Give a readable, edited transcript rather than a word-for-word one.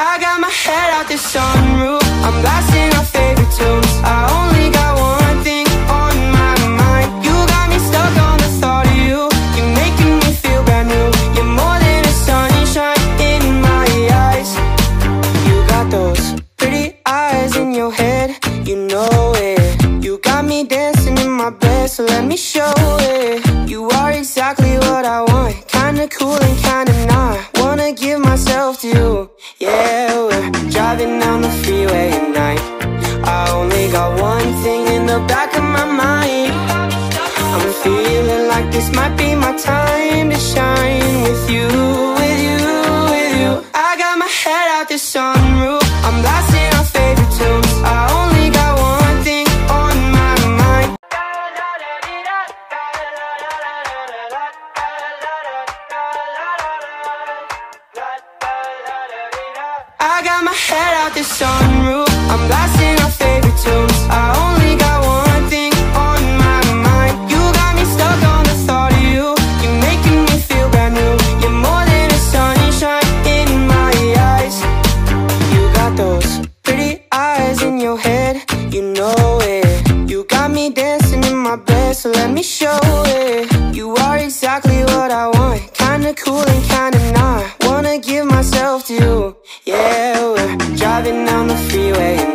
I got my head out the sunroof, I'm blasting our favorite tunes. I only got one thing on my mind. You got me stuck on the thought of you. You're making me feel brand new. You're more than a sunshine in my eyes. You got those pretty eyes in your head, you know it. You got me dancing in my bed, so let me show it. You are exactly what I want, kinda cool and kinda not. Wanna give myself to you. Yeah, we're driving down the freeway at night. I only got one thing in the back of my mind. I'm feeling like this might be my time to shine with you, with you, with you. I got my head out the sunroof, I'm blasting our favorite tunes. I only got one thing on my mind. I got my head out the sunroof, I'm blasting our favorite tunes. I only got one thing on my mind. You got me stuck on the thought of you. You're making me feel brand new. You're more than a sunshine in my eyes. You got those pretty eyes in your head, you know it. You got me dancing in my bed, so let me show it. You are exactly what I want, kinda cool and kinda not. Wanna give myself to you. Yeah, we're driving down the freeway